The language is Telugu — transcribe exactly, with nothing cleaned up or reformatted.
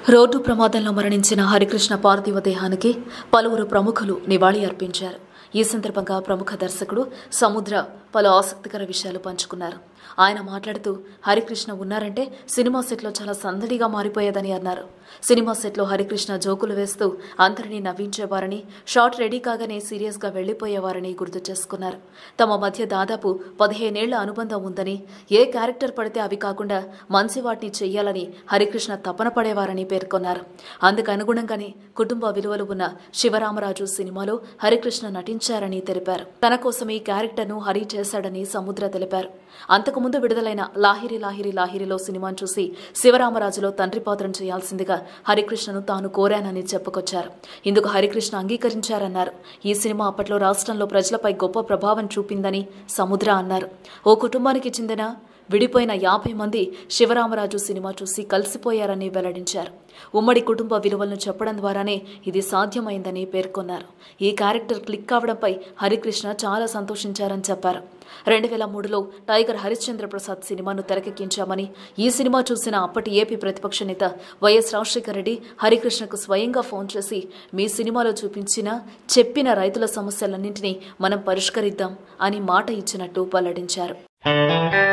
రోడ్డు ప్రమాదంలో మరణించిన హరికృష్ణ పార్థివ దేహానికి పలువురు ప్రముఖులు నివాళి అర్పించారు. ఈ సందర్భంగా ప్రముఖ దర్శకుడు సముద్ర పలు ఆసక్తికర విషయాలు పంచుకున్నారు. ఆయన మాట్లాడుతూ హరికృష్ణ ఉన్నారంటే సినిమా సెట్లో చాలా సందడిగా మారిపోయేదని అన్నారు. సినిమా సెట్లో హరికృష్ణ జోకులు వేస్తూ అందరినీ నవ్వించేవారని, షాట్ రెడీ కాగానే సీరియస్గా వెళ్లిపోయేవారని గుర్తు చేసుకున్నారు. తమ మధ్య దాదాపు పదిహేనేళ్ల అనుబంధం ఉందని, ఏ క్యారెక్టర్ పడితే అవి కాకుండా మంచి వాటిని చెయ్యాలని హరికృష్ణ తపన పడేవారని పేర్కొన్నారు. అందుకు అనుగుణంగానే కుటుంబ విలువలు ఉన్న శివరామరాజు సినిమాలో హరికృష్ణ నటించారని తెలిపారు. తన కోసం ఈ క్యారెక్టర్ను హరి చేశాడని సముద్ర తెలిపారు. అంతకుముందు విడుదలైన లాహిరి లాహిరి లాహిరిలో సినిమాను చూసి శివరామరాజులో తండ్రి పాత్రను చేయాల్సిందిగా హరికృష్ణను తాను కోరానని చెప్పుకొచ్చారు. ఇందుకు హరికృష్ణ అంగీకరించారన్నారు. ఈ సినిమా అప్పట్లో రాష్ట్రంలో ప్రజలపై గొప్ప ప్రభావం చూపిందని సముద్ర అన్నారు. ఓ కుటుంబానికి చెందిన విడిపోయిన యాభై మంది శివరామరాజు సినిమా చూసి కలిసిపోయారని వెల్లడించారు. ఉమ్మడి కుటుంబ విలువలను చెప్పడం ద్వారానే ఇది సాధ్యమైందని పేర్కొన్నారు. ఈ క్యారెక్టర్ క్లిక్ కావడంపై హరికృష్ణ చాలా సంతోషించారని చెప్పారు. రెండు వేల మూడులో టైగర్ హరిశ్చంద్ర ప్రసాద్ సినిమాను తెరకెక్కించామని, ఈ సినిమా చూసిన అప్పటి ఏపీ ప్రతిపక్ష నేత వైఎస్ రాజశేఖర రెడ్డి హరికృష్ణకు స్వయంగా ఫోన్ చేసి మీ సినిమాలో చూపించిన చెప్పిన రైతుల సమస్యలన్నింటినీ మనం పరిష్కరిద్దాం అని మాట ఇచ్చినట్టు వెల్లడించారు.